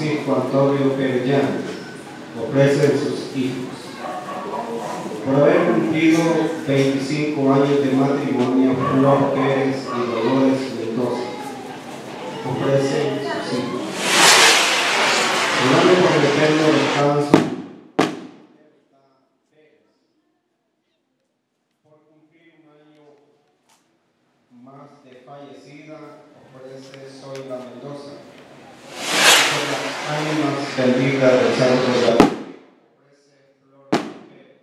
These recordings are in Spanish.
Francisco Antonio Pérez Llanes, ofrecen sus hijos. Por haber cumplido 25 años de matrimonio, Flor Pérez y Dolores Mendoza, ofrecen sus hijos. Orando por el eterno descanso por cumplir un año más de fallecida, ofrece Zoila Mendoza. Por las ánimas benditas del Santo David, ofrece Flor Pérez.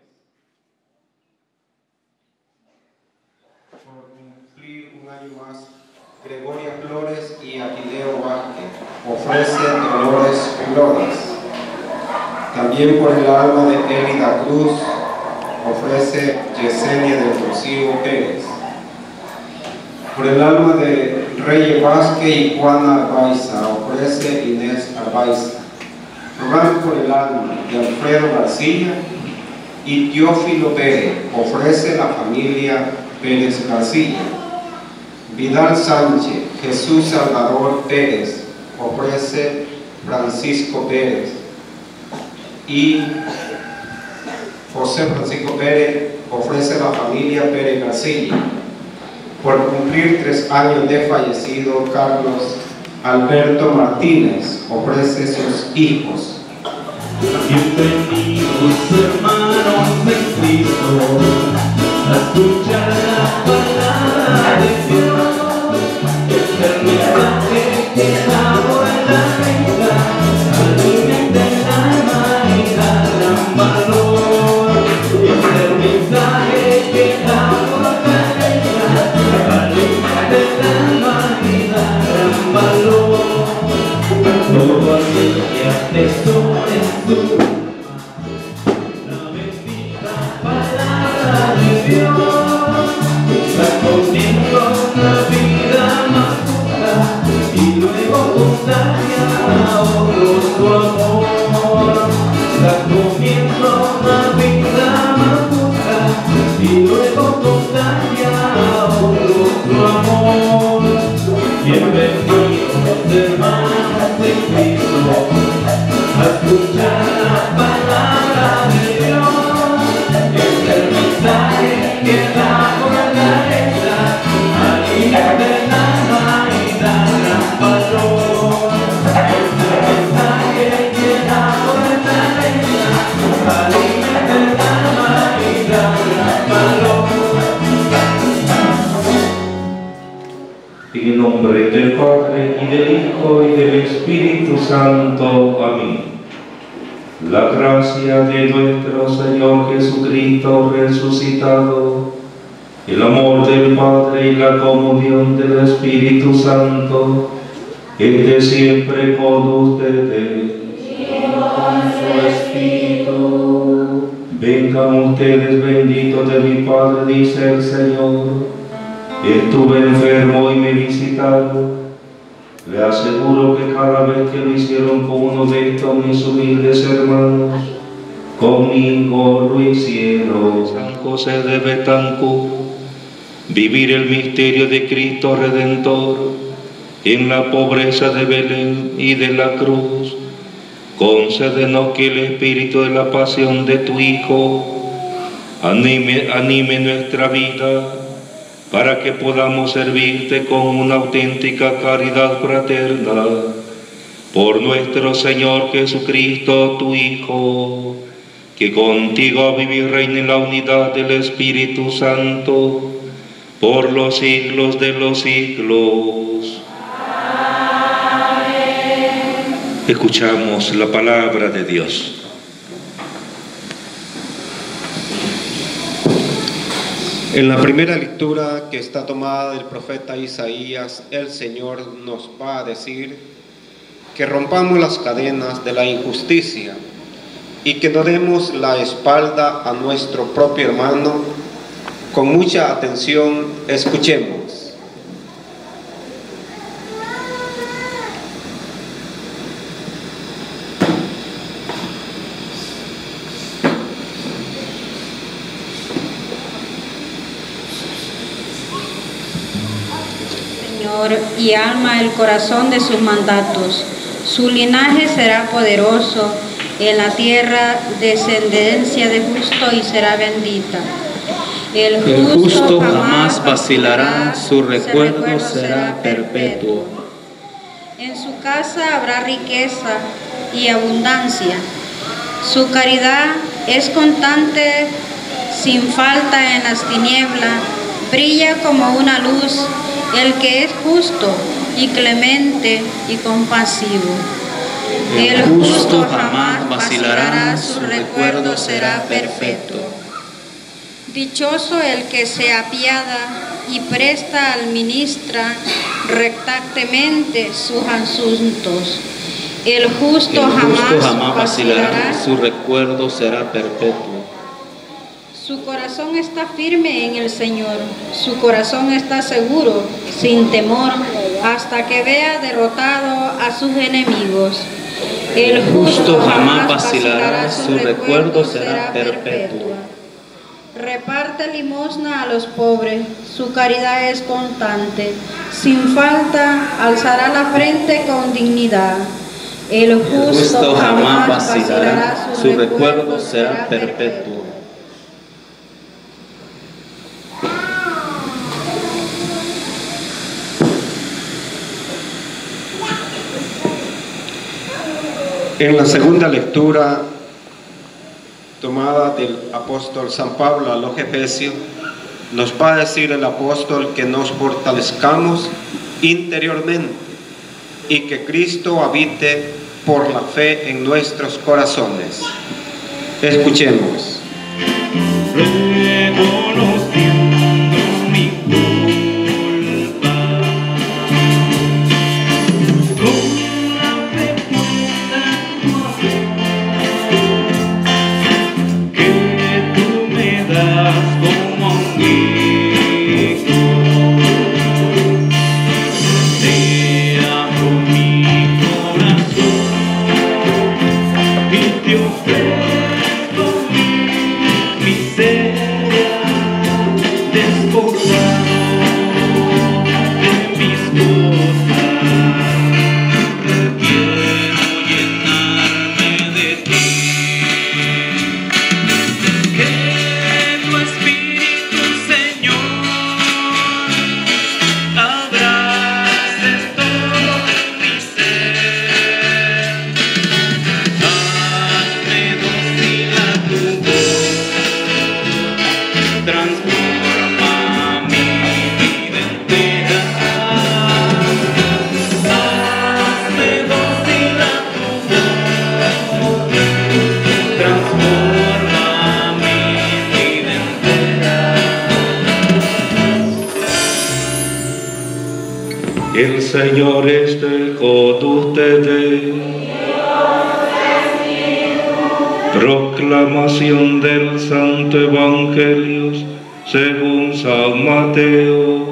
Por cumplir un año más, Gregoria Flores y Aquileo Vázquez, ofrece Dolores Flores. También por el alma de Elida Cruz, ofrece Yesenia del Rocío Pérez. Por el alma de Reyes Vázquez y Juana Albaiza, ofrece Inés Albaiza. Rogando por el alma de Alfredo García y Teófilo Pérez, ofrece la familia Pérez García. Vidal Sánchez, Jesús Salvador Pérez, ofrece Francisco Pérez. Y José Francisco Pérez, ofrece la familia Pérez García. Por cumplir 3 años de fallecido, Carlos Alberto Martínez, ofrece sus hijos. Bienvenidos hermanos en Cristo, a escuchar la palabra de Dios. El mensaje que da buena vida, alimenta el alma y da gran valor. El mensaje que da buena vida, alimenta el alma y da gran valor. Todo aquel que atesora en su la bendita palabra de Dios, está comiendo una vida más pura y luego contagia a otros su amor. Está comiendo una vida más pura y luego contagia a otros su amor. Bienvenidos hermanos de Cristo, a escuchar la palabra de Dios. Es el mensaje que da fortaleza, alimenta el alma y da gran valor. Es el mensaje que da fortaleza, alimenta el alma y da gran valor. En el nombre del Padre, y del Hijo, y del Espíritu Santo. Amén. La gracia de nuestro Señor Jesucristo resucitado, el amor del Padre y la comunión del Espíritu Santo, esté siempre con ustedes. Y con su espíritu. Vengan ustedes benditos de mi Padre, dice el Señor. Estuve enfermo y me visitaron. Le aseguro que cada vez que lo hicieron con uno de estos mis humildes hermanos, conmigo lo hicieron. San José de Betancourt, vivir el misterio de Cristo Redentor en la pobreza de Belén y de la cruz. Concédenos que el espíritu de la pasión de tu Hijo anime nuestra vida, para que podamos servirte con una auténtica caridad fraterna. Por nuestro Señor Jesucristo, tu Hijo, que contigo vive y reina en la unidad del Espíritu Santo, por los siglos de los siglos. Amén. Escuchamos la palabra de Dios. En la primera lectura, que está tomada del profeta Isaías, el Señor nos va a decir que rompamos las cadenas de la injusticia y que no demos la espalda a nuestro propio hermano. Con mucha atención, escuchemos. Y alma el corazón de sus mandatos, Su linaje será poderoso en la tierra, descendencia de justo y será bendita. El justo jamás vacilará, su recuerdo será perpetuo. En su casa habrá riqueza y abundancia. Su caridad es constante, sin falta en las tinieblas, brilla como una luz, el que es justo y clemente y compasivo. El justo jamás vacilará, su recuerdo será perpetuo. Dichoso el que se apiada y presta administra rectamente sus asuntos. El justo jamás vacilará, su recuerdo será perpetuo. Su corazón está firme en el Señor, su corazón está seguro, sin temor, hasta que vea derrotado a sus enemigos. El justo jamás vacilará, su recuerdo será perpetuo. Reparte limosna a los pobres, su caridad es constante, sin falta alzará la frente con dignidad. El justo jamás vacilará, su recuerdo será perpetuo. En la segunda lectura, tomada del apóstol San Pablo a los Efesios, nos va a decir el apóstol que nos fortalezcamos interiormente y que Cristo habite por la fe en nuestros corazones. Escuchemos. El Señor esté con ustedes. Proclamación del Santo Evangelio según San Mateo.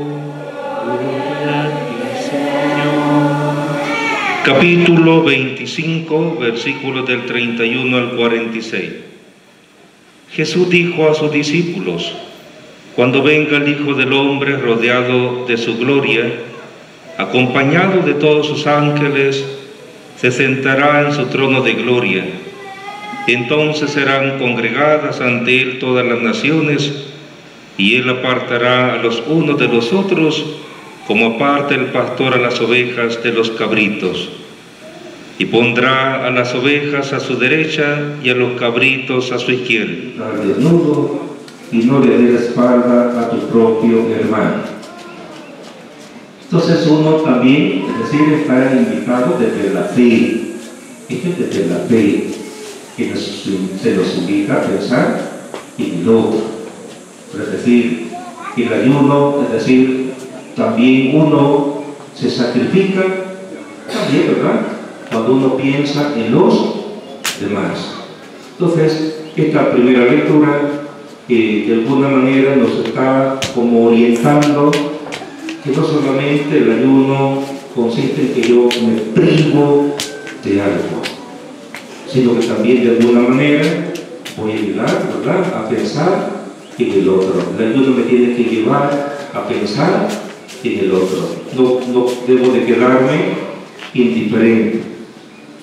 Capítulo 25, versículos del 31 al 46. Jesús dijo a sus discípulos: cuando venga el Hijo del Hombre rodeado de su gloria, acompañado de todos sus ángeles, se sentará en su trono de gloria. Entonces serán congregadas ante él todas las naciones, y él apartará a los unos de los otros, como aparta el pastor a las ovejas de los cabritos. Y pondrá a las ovejas a su derecha y a los cabritos a su izquierda. Al desnudo, y no le dé la espalda a tu propio hermano. Entonces uno también, es decir, está invitado desde la fe. Esto es desde la fe, que se nos invita a pensar en el otro. Es decir, el ayuno, es decir, también uno se sacrifica, también, ¿verdad?, cuando uno piensa en los demás. Entonces, esta primera lectura, de alguna manera nos está como orientando que no solamente el ayuno consiste en que yo me privo de algo, sino que también de alguna manera voy a ayudar, ¿verdad?, a pensar en el otro. El ayuno me tiene que llevar a pensar en el otro. No debo de quedarme indiferente.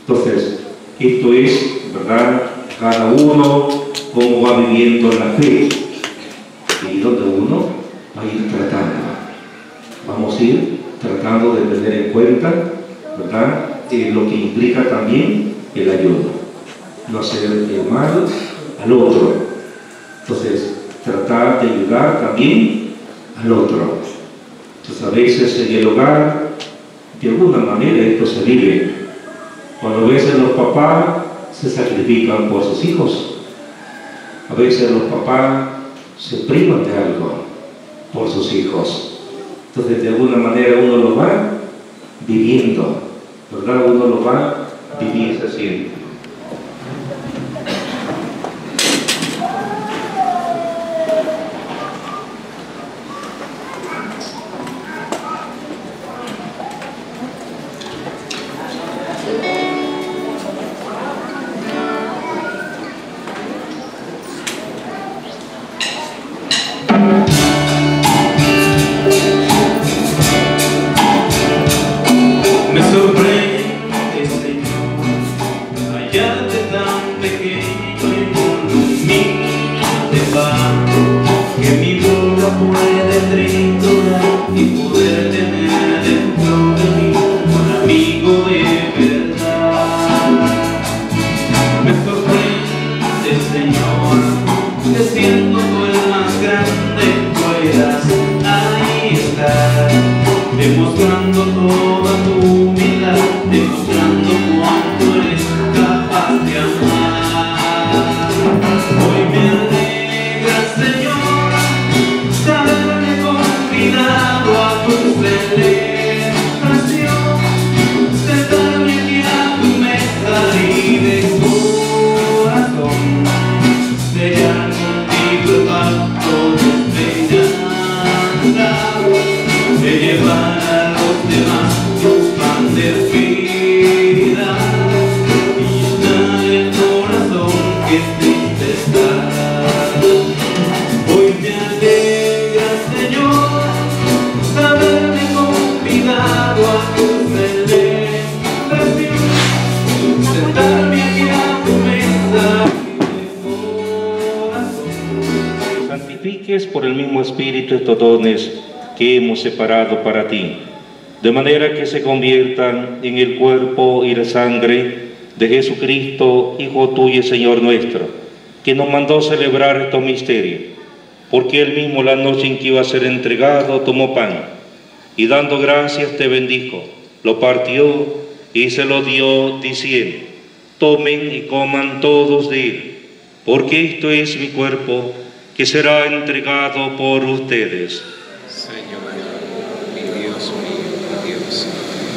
Entonces, esto es, ¿verdad? Cada uno cómo va viviendo la fe y donde uno va a ir tratando. Vamos a ir tratando de tener en cuenta, ¿verdad? Lo que implica también el ayuno. No hacer el mal al otro. Entonces, tratar de ayudar también al otro. Entonces, a veces en el hogar, de alguna manera esto se vive. Cuando a veces los papás se sacrifican por sus hijos. A veces los papás se privan de algo por sus hijos. Entonces, de alguna manera uno lo va viviendo, ¿verdad? Uno lo va viviendo siempre. Me sorprende, Señor, hallarte tan pequeño y con un niño de paz, que mi boca puede triturar y poder tener dentro de mí un amigo de verdad. Me sorprende, Señor, que siendo tú el más grande puedas ahí estar, demostrando toda tu humildad, demostrando cuánto eres capaz de amar. Hoy me alegra, Señor, saberme confinado a tu celebración, sentarme aquí a tu mesa y de corazón sellar contigo el pacto de esperanza, de llevar a los demás tu pan de vida y llenar el corazón que triste está. Hoy me alegra, Señor, saberme convidado a tu celebración, sentarme aquí a tu mesa y de corazón. Santifiques por el mismo Espíritu estos dones que hemos separado para ti, de manera que se conviertan en el cuerpo y la sangre de Jesucristo, Hijo tuyo y Señor nuestro, que nos mandó celebrar estos misterios, porque él mismo la noche en que iba a ser entregado tomó pan, y dando gracias te bendijo, lo partió y se lo dio diciendo: tomen y coman todos de él, porque esto es mi cuerpo que será entregado por ustedes. Señor, mi Dios mío, mi Dios.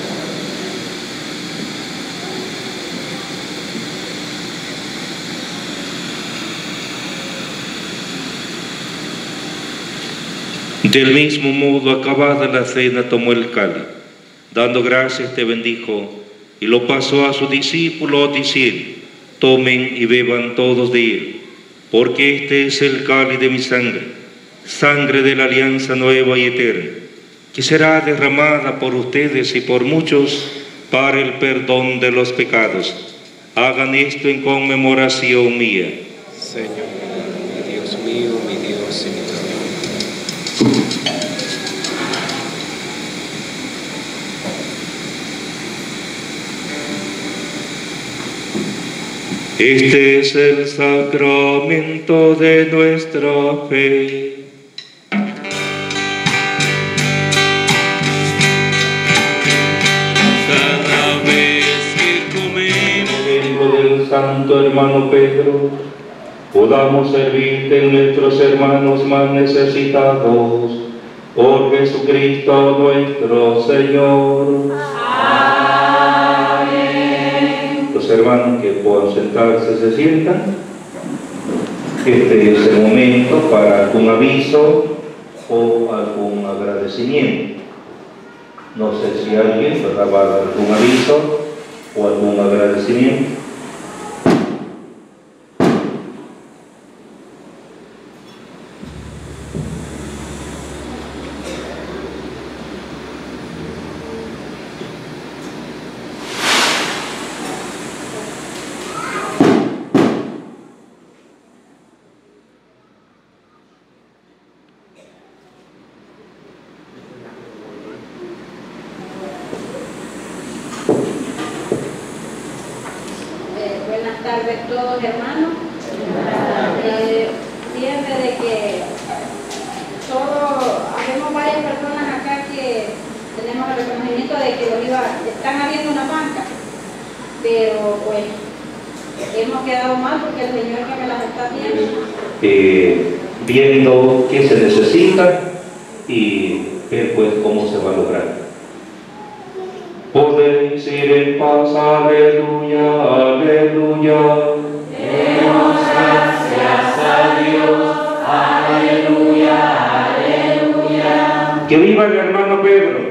Del mismo modo, acabada la cena, tomó el cáliz, dando gracias te bendijo, y lo pasó a sus discípulos diciendo: tomen y beban todos de él, porque este es el cáliz de mi sangre, sangre de la alianza nueva y eterna, que será derramada por ustedes y por muchos para el perdón de los pecados. Hagan esto en conmemoración mía. Señor, mi Dios mío, mi Dios y mi Dios. Este es el sacramento de nuestra fe. Cada vez que comemos Ejemplo del santo hermano Pedro, podamos servirte en nuestros hermanos más necesitados, por Jesucristo nuestro Señor. Los hermanos que puedan sentarse se sientan. Este es el momento para algún aviso o algún agradecimiento. No sé si alguien va a dar algún aviso o algún agradecimiento. tal vez todos hermanos. Fíjense de que habemos varias personas acá que tenemos el reconocimiento de que están abriendo una banca, pero pues hemos quedado mal porque el Señor que me las está haciendo. Viendo qué se necesita y ver pues cómo se va a lograr. Podéis ir en paz, aleluya, aleluya. Demos gracias a Dios, aleluya, aleluya. Que viva el hermano Pedro.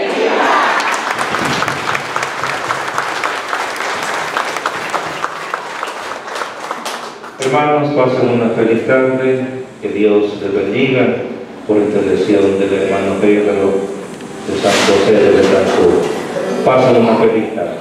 Hermanos, pasen una feliz tarde, que Dios les bendiga por intercesión del hermano Pedro de San José de Betancourt. Pasen una feliz tarde.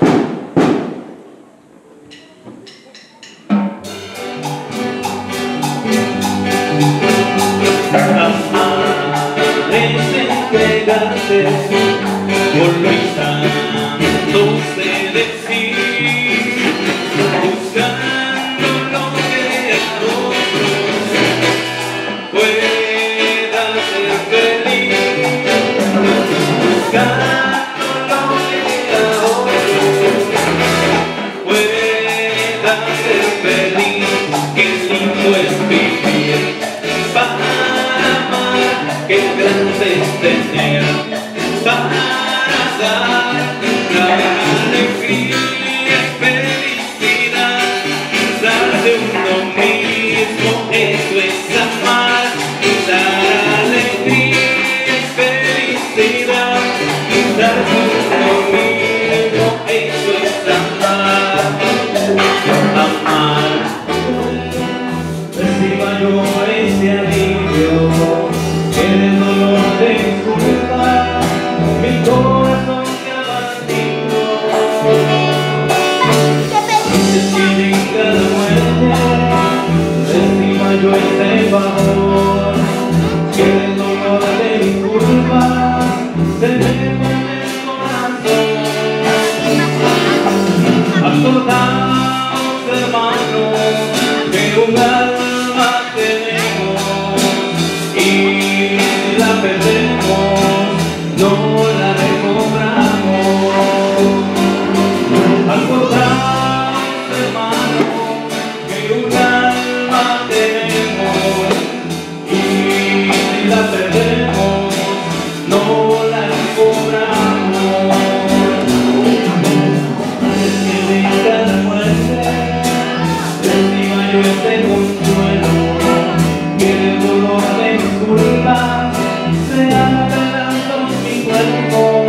Entregarse por lo instante de decir, buscando lo que a otros pueda ser feliz, buscando lo que a otros pueda ser feliz. Qué lindo es vivir para amar, qué grande es tener para dar alegría y felicidad. Dar de uno mismo, eso es amar. Dar alegría y felicidad. Dar de uno mismo, eso es amar. Amar. Reciba yo ese alivio que el dolor de disculpa mi corazón se abatido. Decide en cada muerte, reciba yo este favor, que el dolor de disculpa se me en el corazón. Acordaos, hermanos, que un alma tenemos y la perdemos, no la recobramos. Acordaos, hermanos, que un alma tenemos y la perdemos, no la recobramos. Desde cada muerte reciba yo este consuelo, que el dolor de mis culpas sea pedazo mi cuerpo.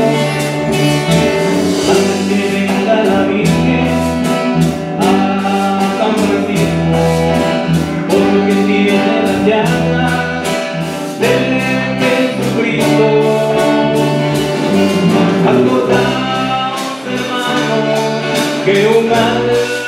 Antes que venga la Virgen a San Francisco, porque tiene las llagas de Jesucristo. Acordaos, hermanos, que un alma